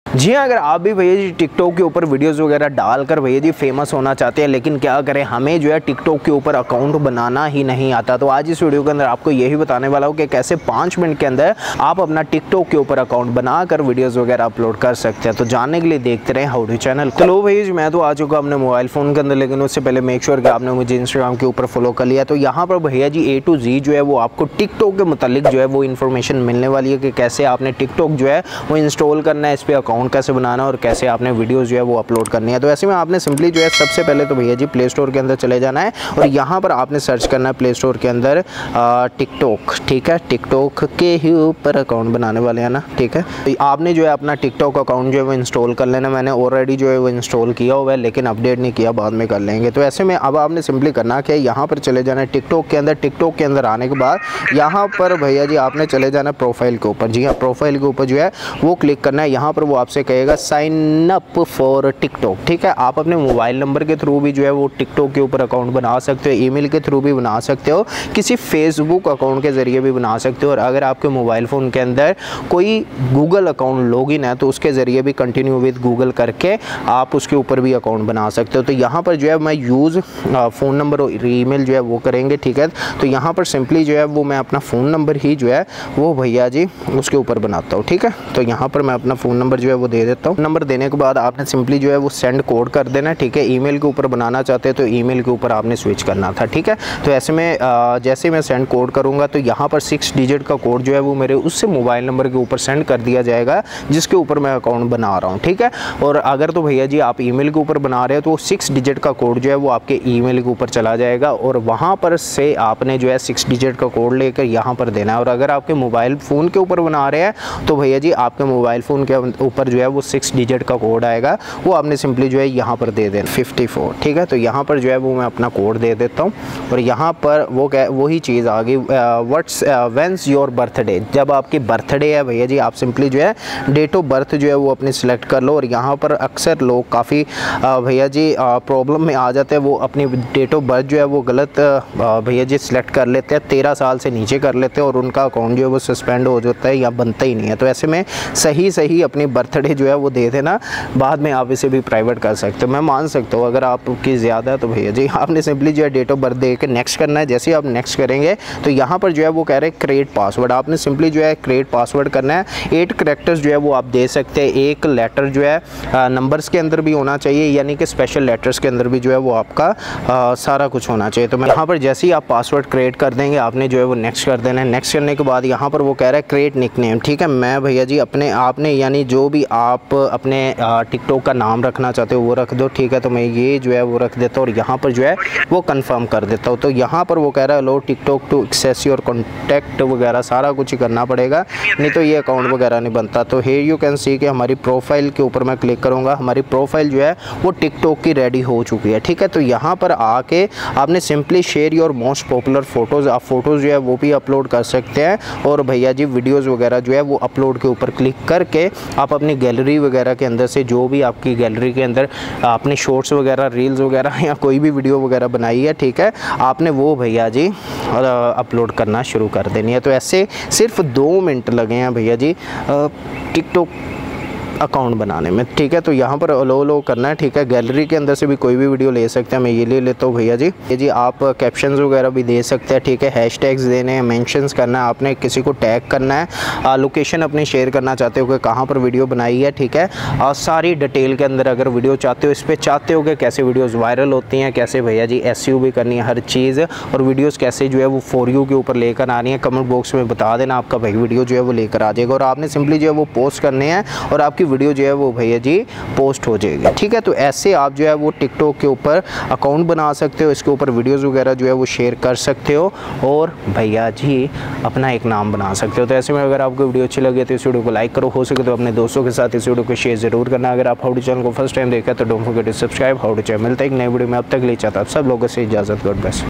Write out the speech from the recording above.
जी हाँ, अगर आप भी भैया जी टिकटॉक के ऊपर वीडियोस वगैरह डालकर भैया जी फेमस होना चाहते हैं, लेकिन क्या करें, हमें जो है टिकटॉक के ऊपर अकाउंट बनाना ही नहीं आता, तो आज इस वीडियो के अंदर आपको यही बताने वाला हूँ कि कैसे 5 मिनट के अंदर आप अपना टिकटॉक के ऊपर अकाउंट बनाकर वीडियोस वगैरह अपलोड कर सकते हैं। तो जानने के लिए देखते रहे हाउ टू चैनल। चलो भैया जी, मैं तो आ चुका अपने मोबाइल फ़ोन के अंदर, लेकिन उससे पहले मेक श्योर कि आपने मुझे इंस्टाग्राम के ऊपर फॉलो कर लिया। तो यहाँ पर भैया जी A to Z जो है वो आपको टिकटॉक के मुतालिक जो है वो इन्फॉर्मेशन मिलने वाली है कि कैसे आपने टिकटॉक जो है वो इंस्टॉल करना है, इस पर अकाउंट कैसे बनाना और कैसे आपने वीडियोस जो है वो अपलोड करनी है। तो ऐसे में आपने सिंपली जो है सबसे पहले तो भैया जी प्ले स्टोर के अंदर चले जाना है और यहाँ पर आपने सर्च करना है प्ले स्टोर के अंदर टिकटॉक। ठीक है, टिकटॉक के ही ऊपर अकाउंट बनाने वाले हैं ना। ठीक है, तो आपने जो है अपना टिकटॉक अकाउंट जो है वो इंस्टॉल कर लेना। मैंने ऑलरेडी जो है वो इंस्टॉल किया हुआ है, लेकिन अपडेट नहीं किया, बाद में कर लेंगे। तो ऐसे में अब आपने सिंपली करना क्या है, यहाँ पर चले जाना है टिकटॉक के अंदर। टिकटॉक के अंदर आने के बाद यहाँ पर भैया जी आपने चले जाना प्रोफाइल के ऊपर। जी हाँ, प्रोफाइल के ऊपर जो है वो क्लिक करना है। यहाँ पर वो आपसे कहेगा साइन अप फॉर टिकटॉक। ठीक है, आप अपने मोबाइल नंबर के थ्रू भी जो है वो टिकटॉक के ऊपर अकाउंट बना सकते हो, ईमेल के थ्रू भी बना सकते हो, किसी फेसबुक अकाउंट के ज़रिए भी बना सकते हो, और अगर आपके मोबाइल फ़ोन के अंदर कोई गूगल अकाउंट लॉगिन है तो उसके ज़रिए भी कंटिन्यू विद गूगल करके आप उसके ऊपर भी अकाउंट बना सकते हो। तो यहाँ पर जो है मैं यूज़ फ़ोन नंबर और ईमेल जो है वो करेंगे। ठीक है, तो यहाँ पर सिंपली जो है वो मैं अपना फ़ोन नंबर ही जो है वो भैया जी उसके ऊपर बनाता हूँ। ठीक है, तो यहाँ पर मैं अपना फ़ोन नंबर जो है वो दे देता हूँ। नंबर देने के बाद आपने सिंपली जो है वो सेंड कोड कर देना। ठीक है, ईमेल के ऊपर बनाना चाहते हैं तो ईमेल के ऊपर आपने स्विच करना था। ठीक है, तो ऐसे में जैसे मैं सेंड कोड करूँगा तो यहाँ पर 6 डिजिट का कोड जो है वो मेरे उससे मोबाइल नंबर के ऊपर सेंड कर दिया जाएगा जिसके ऊपर मैं अकाउंट बना रहा हूँ। ठीक है, और अगर तो भैया जी आप ईमेल के ऊपर बना रहे हो तो 6 डिजिट का कोड जो है वो आपके ईमेल के ऊपर चला जाएगा और वहाँ पर से आपने जो है 6 डिजिट का कोड लेकर यहाँ पर देना है। और अगर आपके मोबाइल फ़ोन के ऊपर बना रहे हैं तो भैया जी आपके मोबाइल फ़ोन के ऊपर जो है वो 6 डिजिट का कोड आएगा, वो आपने सिंपली जो है यहाँ पर दे देना 54। ठीक है, तो यहाँ पर जो है वो मैं अपना कोड दे देता हूँ और यहाँ पर वही चीज़ आ गई, व्हेन्स योर बर्थडे। जब आपकी बर्थडे है भैया जी, आप सिंपली जो है डेट ऑफ बर्थ जो है वो अपनी सिलेक्ट कर लो। और यहाँ पर अक्सर लोग काफ़ी भैया जी प्रॉब्लम में आ जाते हैं, वो अपनी डेट ऑफ बर्थ जो है वो गलत भैया जी सिलेक्ट कर लेते हैं, 13 साल से नीचे कर लेते हैं और उनका अकाउंट जो है वो सस्पेंड हो जाता है या बनता ही नहीं है। तो ऐसे में सही अपनी बर्थडे जो है वो दे देना, बाद में आप इसे भी प्राइवेट कर सकते हो। मैं मान सकता हूँ अगर आपकी ज़्यादा है तो भैया जी आपने सिंपली जो है डेट ऑफ बर्थ दे के नेक्स्ट करना है। जैसे ही आप नेक्स्ट करेंगे तो यहाँ पर जो है वो कह रहे हैं क्रिएट पासवर्ड, आपने सिंपली जो है क्रिएट पासवर्ड करना है। 8 कैरेक्टर्स जो है वो आप दे सकते हैं, एक लेटर जो है नंबर्स के अंदर भी होना चाहिए, यानी कि स्पेशल लेटर्स के अंदर भी जो है वो आपका सारा कुछ होना चाहिए। तो मैं यहाँ पर जैसे ही आप पासवर्ड क्रिएट कर देंगे आपने जो है वो नेक्स्ट कर देना है। नेक्स्ट करने के बाद यहाँ पर वो कह रहा है क्रिएट निकनेम। ठीक है, मैं भैया जी आपने यानी जो भी आप अपने टिकटॉक का नाम रखना चाहते हो वो रख दो। ठीक है, तो मैं ये जो है वो रख देता हूँ और यहाँ पर जो है वो कंफर्म कर देता हूँ। तो यहाँ पर वो कह रहा है लो TikTok to access your contact वगैरह सारा कुछ ही करना पड़ेगा, नहीं तो ये अकाउंट वगैरह नहीं बनता। तो हियर यू कैन सी कि हमारी प्रोफाइल के ऊपर मैं क्लिक करूँगा, हमारी प्रोफाइल जो है वो टिकटॉक की रेडी हो चुकी है। ठीक है, तो यहाँ पर आके आपने simply share your most popular photos, आप फ़ोटोज़ जो है वो भी अपलोड कर सकते हैं और भैया जी वीडियोज़ वगैरह जो है वो अपलोड के ऊपर क्लिक करके आप अपनी गैलरी वगैरह के अंदर से जो भी आपकी गैलरी के अंदर आपने शॉर्ट्स वगैरह, रील्स वगैरह या कोई भी वीडियो वगैरह बनाई है, ठीक है, आपने वो भैया जी अपलोड करना शुरू कर देनी है। तो ऐसे सिर्फ 2 मिनट लगे हैं भैया जी टिकटॉक अकाउंट बनाने में। ठीक है, तो यहाँ पर लो करना है। ठीक है, गैलरी के अंदर से भी कोई भी वीडियो ले सकते हैं, मैं ये ले लेता हूँ भैया जी। ये जी आप कैप्शंस वगैरह भी दे सकते हैं। ठीक है, हैशटैग्स देने हैं, मेंशंस करना है, आपने किसी को टैग करना है, लोकेशन अपनी शेयर करना चाहते हो कि कहाँ पर वीडियो बनाई है। ठीक है, सारी डिटेल के अंदर अगर वीडियो चाहते हो, इस पर चाहते हो कि कैसे वीडियोज़ वायरल होती हैं, कैसे भैया जी SEO भी करनी है हर चीज़, और वीडियोज़ कैसे जो है वो फॉर यू के ऊपर लेकर आनी है, कमेंट बॉक्स में बता देना, आपका भाई वीडियो जो है वो लेकर आ जाएगा और आपने सिंपली जो है वो पोस्ट करने हैं और आपकी वीडियो जो है वो भैया जी पोस्ट हो जाएगी। ठीक है, तो ऐसे आप जो है वो टिकटॉक के ऊपर अकाउंट बना सकते हो, इसके ऊपर वीडियोस वगैरह जो है वो शेयर कर सकते हो और भैया जी अपना एक नाम बना सकते हो। तो ऐसे में अगर आपको वीडियो अच्छी लगे तो इस वीडियो को लाइक करो, हो सके तो अपने दोस्तों के साथ इस वीडियो को शेयर जरूर करना। अगर आप हाउ टू चैनल को फर्स्ट टाइम देखा तो don't forget to subscribe how to channel. मिलता है एक नए वीडियो में, अब तक ले चाहता सब लोगों से इजाज़त, गॉड ब्लेस।